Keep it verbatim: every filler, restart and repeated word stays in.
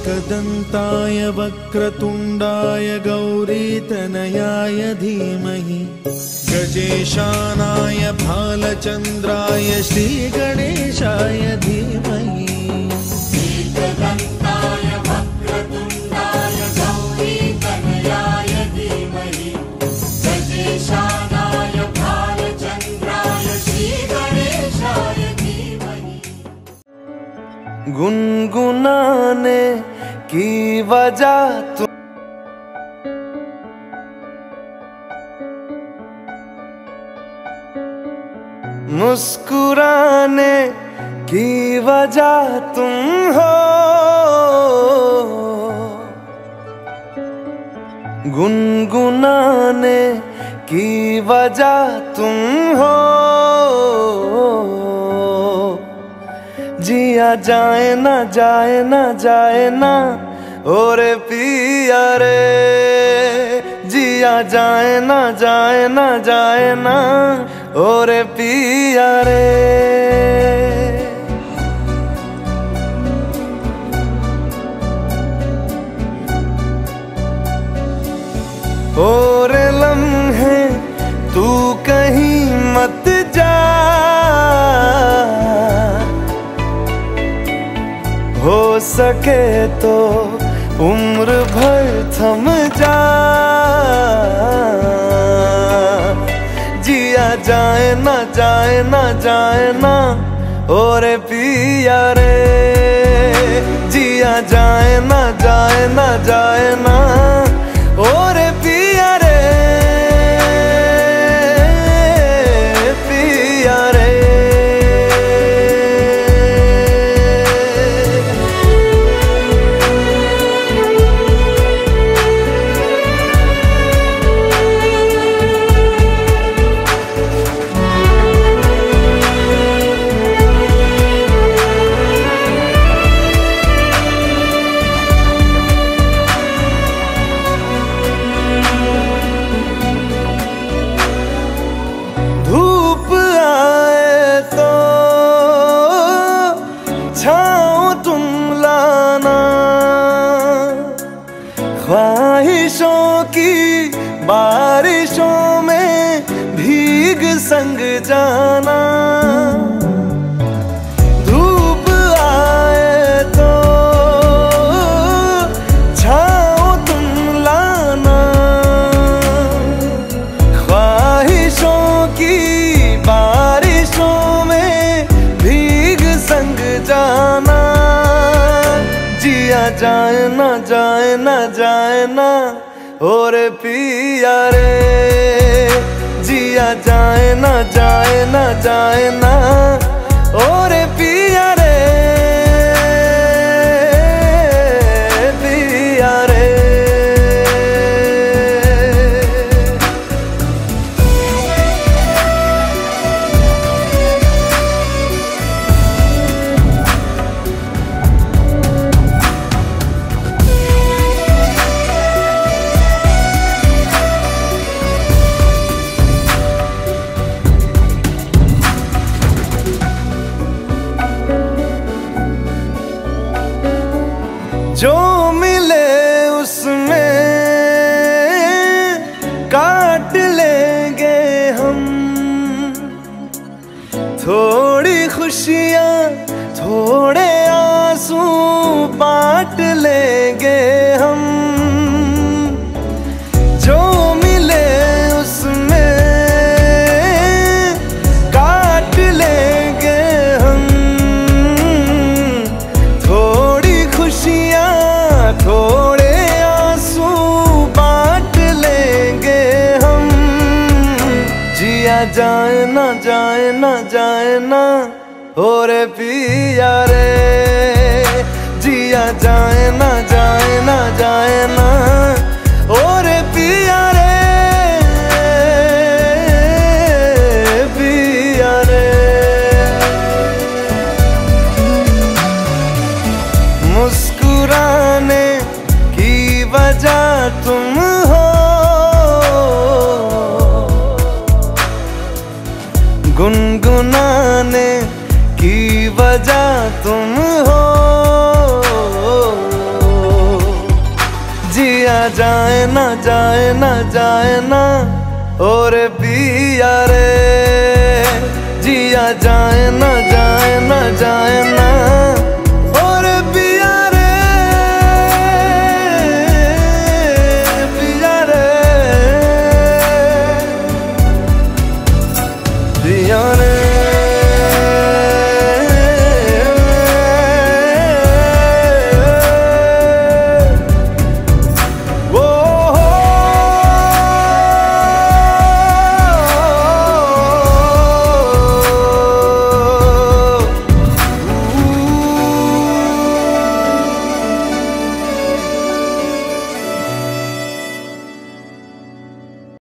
एकदन्ताय वक्रतुण्डाय गौरीतनयाय धीमहि गजेशानाय भालचन्द्राय श्रीगणेशाय धीमहि। एकदन्ताय वक्रतुण्डाय गौरीतनयाय धीमहि गजेशानाय भालचन्द्राय श्रीगणेशाय धीमहि। गुनगुनाने की वजह तुम मुस्कुराने की वजह तुम हो, गुनगुनाने की वजह तुम हो। जिया जाए ना जाए ना जाए ना और पिया रे, जिया जाए ना जाए ना जाए ना और पिया रे। और लम्हे तू कहीं मत जा, हो सके तो उम्र भर थम जा। जिया जाए ना जाए ना जाए ना और पिया रे, जिया जाए ना जाए ना जाए ना और पिया रे, पिया रे। ख्वाहिशों की बारिशों में भीग संग जाना, धूप आए तो छाँव तुम लाना। ख्वाहिशों की बारिशों में भीग संग जाना। जिया जाए ना जाए ना जाए ना और पिया रे, जिया जाए ना जाए ना जाए ना और पिया रे, पिया रे। जो मिले उसमें काट लेंगे हम, थोड़ी खुशियाँ थोड़े आंसू बांट लेंगे हम। जो मिले उसमें काट लेंगे हम, थोड़ी खुशियाँ थोड़े आंसू बांट लेंगे हम। जिया जाए ना जाए ना जाए ना और पिया रे, जिया जाए ना जाए ना जाए ना और पिया रे, पिया रे। मुस्कुराने की वजह तुम हो, गुनगुनाने की वजह तुम हो। जिया जाए ना जाए ना जाए ना और पिया रे, जिया जाए ना जाए ना जाए